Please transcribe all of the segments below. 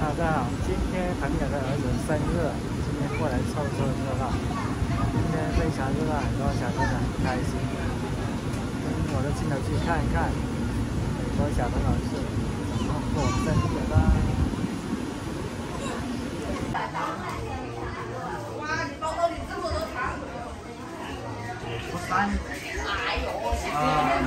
大家好，今天朋友的儿子生日，今天过来凑热闹。今天非常热闹，很多小朋友很开心。跟我的亲友去看一看，很多小朋友是怎么过生日的。 哇，你包包里这么多糖！哎呦，谢谢。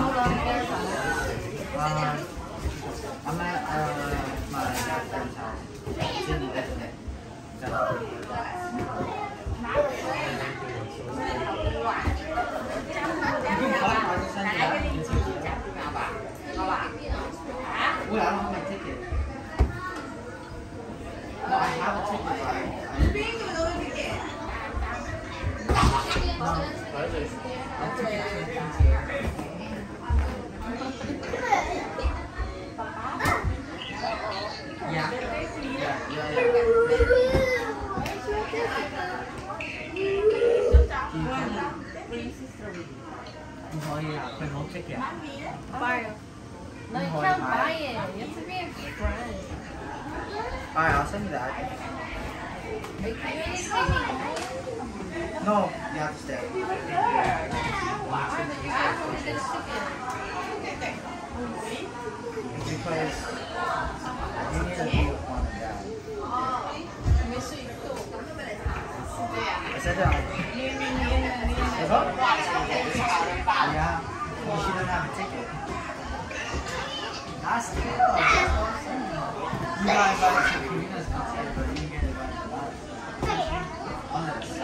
唔可以啊，佢冇積嘅。 Buy it. No, you can't buy it. You have to be a friend. I'll send you that. Are you really taking? No, you have to stay. Because you need to be with mom and dad. 在这样。你说？Yeah. You shouldn't have a ticket. That's good. You guys got it to Karina's concert, but you didn't get it right. Honest.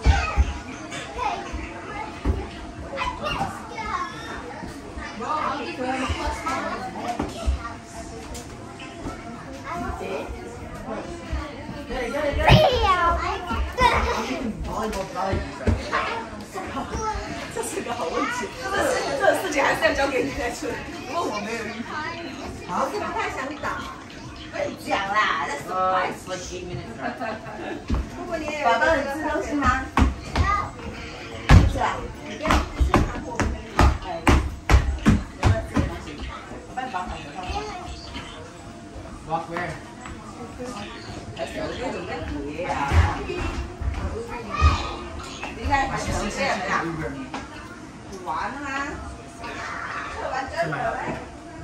Volleyball belly. 这是个好问题，这个事情还是要交给你来处理，问我没有意见。我是不太想打，跟你讲啦，那是快。如果你宝宝，你吃东西吗？是吧？你不要吃糖果。哎，有没有吃东西？我帮你绑好了。 Walk where? 还是有这种在煮呀。你看，还是这样的呀。煮完了吗？吃完真的嘞。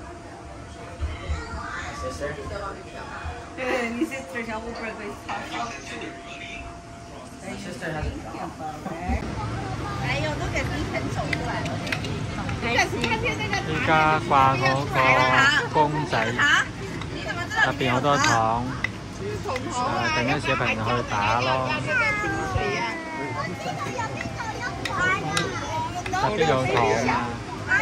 Sister? 对，你 sister 想 Uber 可以超超。 My sister has a job. 哎呦，都给逼喷走出來了。 依家掛嗰個公仔，入邊好多糖，等啲小朋友去打咯。入邊有糖啊！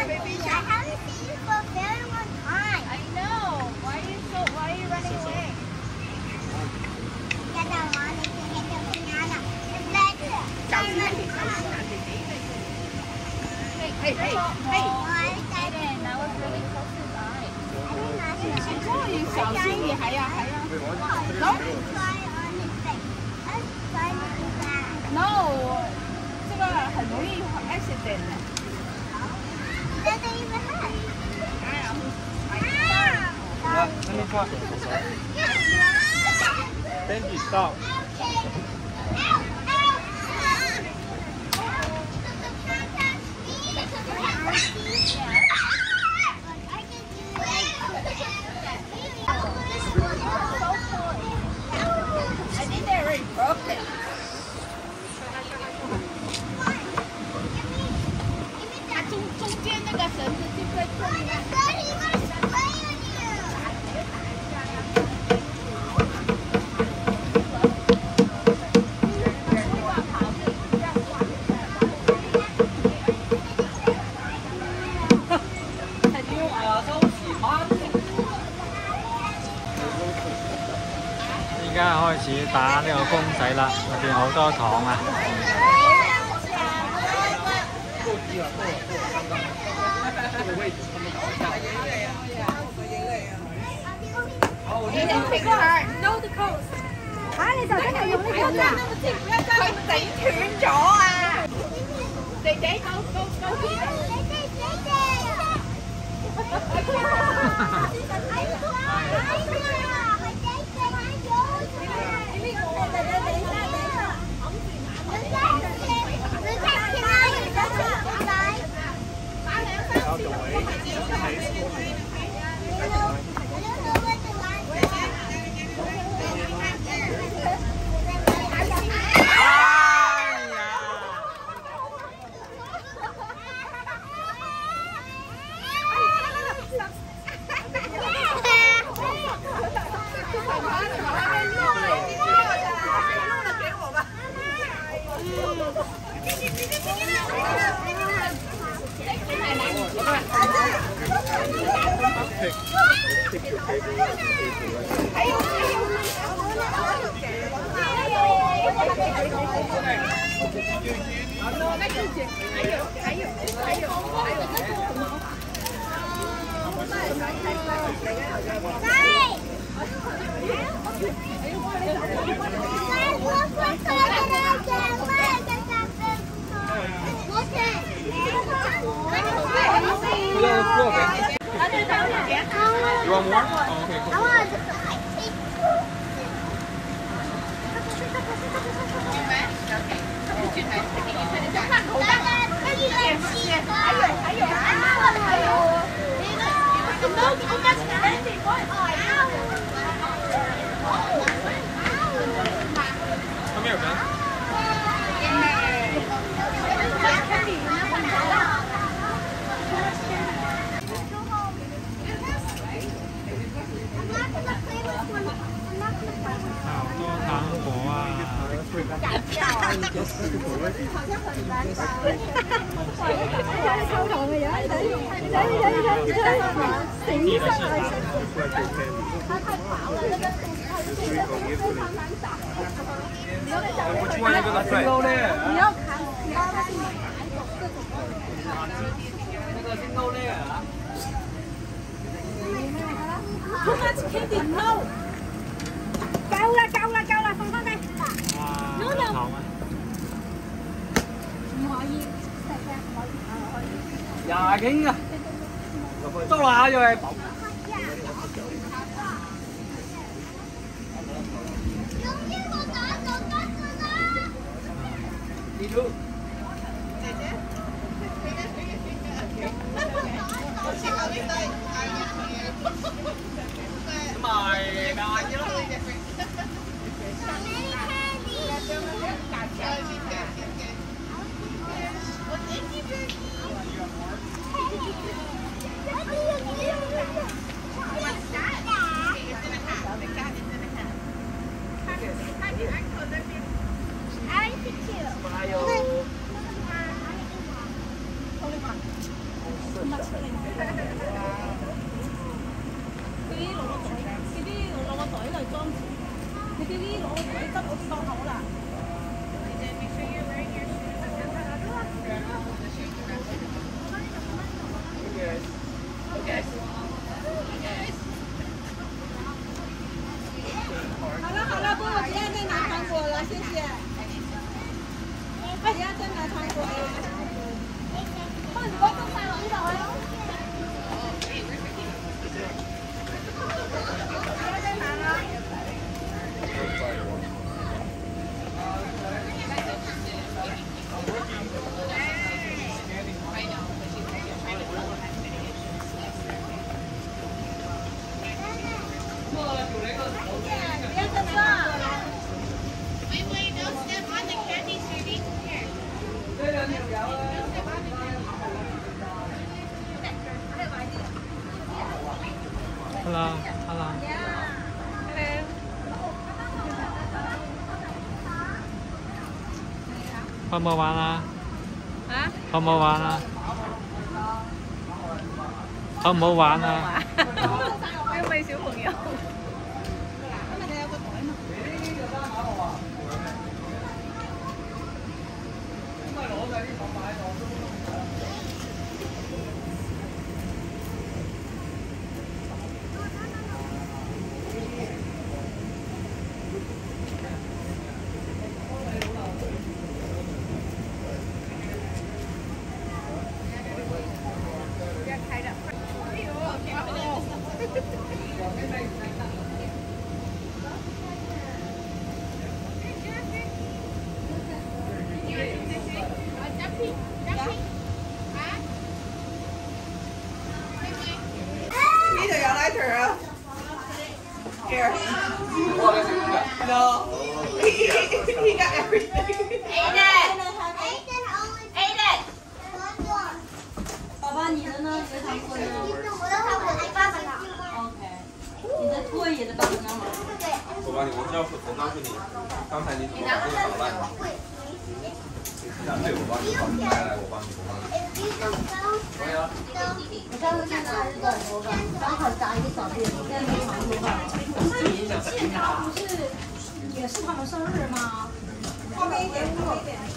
Hey, that was really close to die. 小心你还要。No， 这个很容易 accident 的。 Let me talk. Benji, stop. I think they already broke it. 它中间那个绳子就会痛的。 而家開始打呢個公仔啦，入邊好多糖啊！ No the coast。嚇！你就真係用呢個㗎？佢整斷咗啊！弟弟，go！ You want more? Oh, okay, cool. Come here, Ben. Which one are you gonna try? Too much candy, no. Cao là, không có đây. No, no. Dạ kính à. Tốt là rồi em. Đi luôn. Mời đòi chứ. 好了，不，我不要再拿糖果了，谢谢。不要再拿糖果了。放你包更快了，你走啊。不要再拿了。 Hello. Không mua bán à? Hả? Không mua bán à? Không mua bán à? Em mấy小朋友。 呢度有 lighter 啊 ？Here. No. He got everything. Aiden. 爸爸，你的呢？你的糖果呢？ 我的糖果给爸爸了。 OK。 你的拖也得帮我拿吗？ 我帮你，我告诉你，刚才你怎么把这个捣烂的？对，我帮你，来，我帮你。可以啊。 我上次看到还是短头发，刚好扎一个小辫子，现在没长头发。现在不是也是他们生日吗？后面一点，后面一点。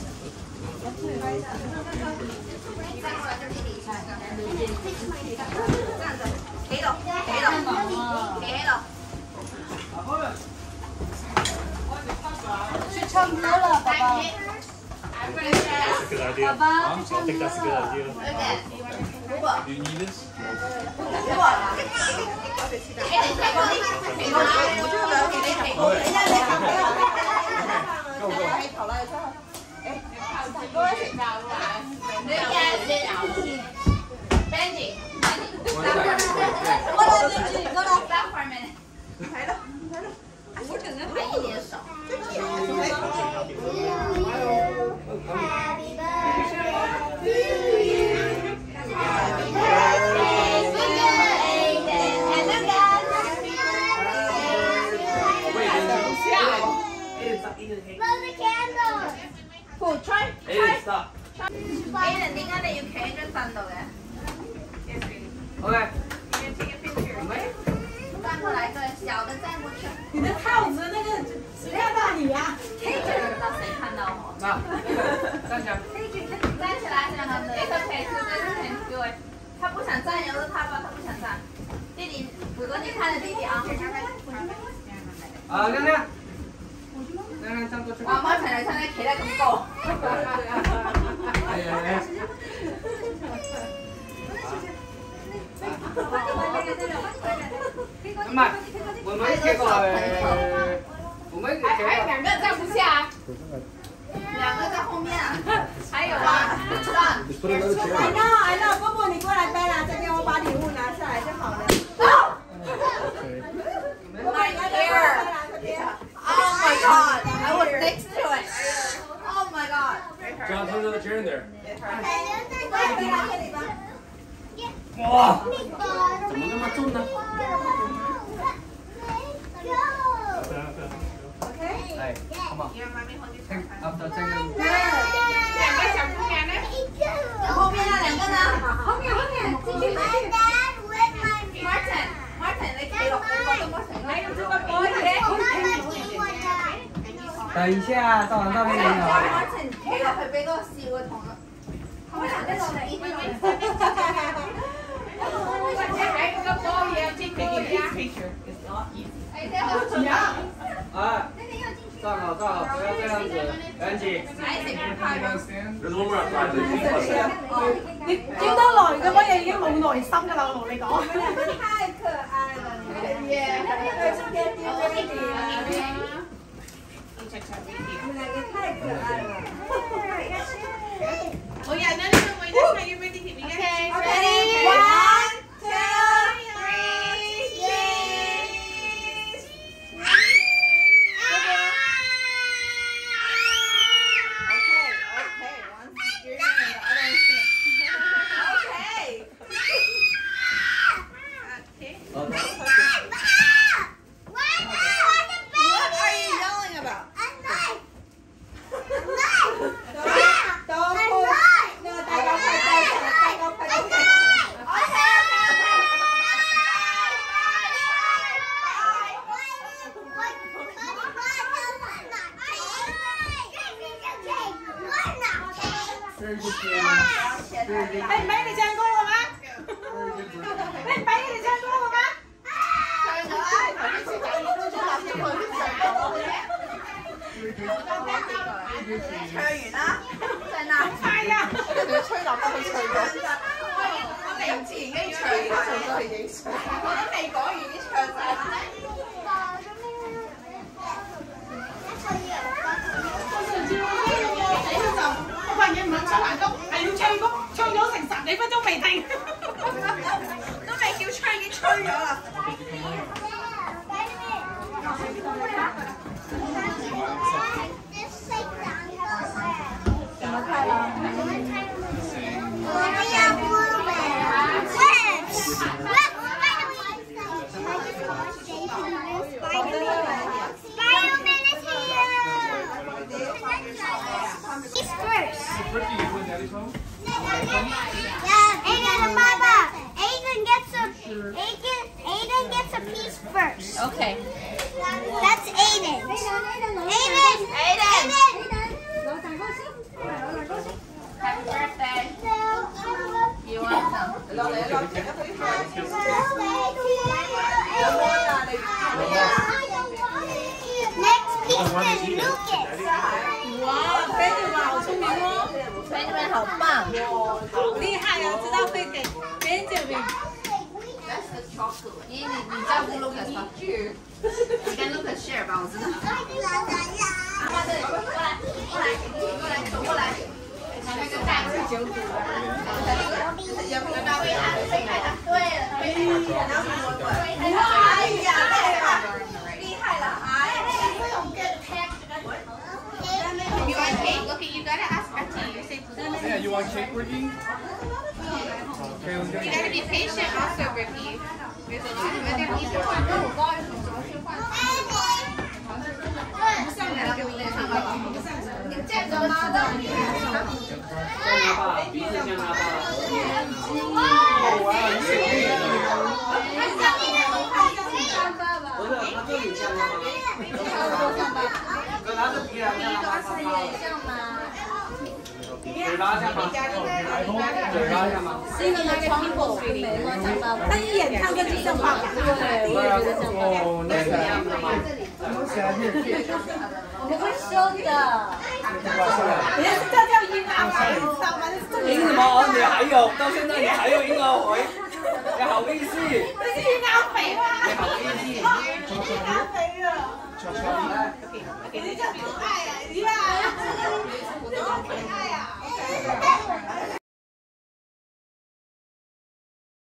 起落， 去唱歌了，宝宝。爸爸去唱歌了。 Do you need this? 我整个还一脸少。Aiden 點解你要企喺張凳度嘅 OK。 轉過來，對，小的站過去。 你的套子那个谁看到你呀 ？Katie 不知道誰看到我。 那站起來。 站起來，It's okay，對，他不想站，由着他吧，他不想站。弟弟，如果你看着弟弟啊。 啊，亮亮。亮亮站過去。 媽媽成日企得咁高。 唔係，妹妹企過嚟，妹妹企過來。 兩個站不下。兩個在後面啊。還有啊，站。 I know， 波波你過來待啦，這邊我把禮物拿下來就好了。 My ear。Oh my God! I was next to it. Oh my God! John, put another chair in there. 哇，怎麼那麼重呢？哎，好嘛。after 這個。 兩個小姑娘呢？後面那兩個呢？後面，進去。Martin，你企落去嗰度，Martin。還有這個玻璃。 等一下，照完照片給你。 Martin，企落去俾嗰個笑嘅同學。我行得落嚟，還有個玻璃要進去呀。 哎，站好，不要這樣子，趕緊。 There's one more outside. 你叫得耐嘅乜嘢已經冇耐心㗎啦，我同你講。 太可愛了，你們。你們兩個太可愛了。 Oh yeah, no, wait, that's not your ready to be. Okay, ready? 1, 2, 3, cheese! Okay, one steering and the other one steering. Okay. What are you yelling about? 哇，贝子吧，好聪明哦， 贝子们好棒， 好厉害哦，知道会给别人这边。 你照顾 Lucas 吗？你跟 Lucas share 吧，我知道。妈妈这里，过来，走过来。那个带是9组，有没有到位啊？对了，然后我哎呀，厉害了，哎。 You want cake? Okay, you gotta ask Betty. You say, Yeah, you want cake, Ricky? you gotta be patient also, Ricky. There's a lot of other people. 你这个吗？ 鼻子像他爸。不是，他这里像他妈。可他的鼻梁像他爸爸。嘴巴像吗？嘴巴像吗？ 是因为那个窗口跟梅花像爸爸， 他一眼看过去像爸爸。 对，我也觉得像爸爸。 哦，那个。 我们会收的。 人家是叫婴儿嘛，你知道吗？ 凭什么？你还有到现在你还有婴儿回？你好意思？ 这是婴儿肥吗？ 你好意思？ 婴儿肥了。人家叫可爱呀，呀，多可爱呀！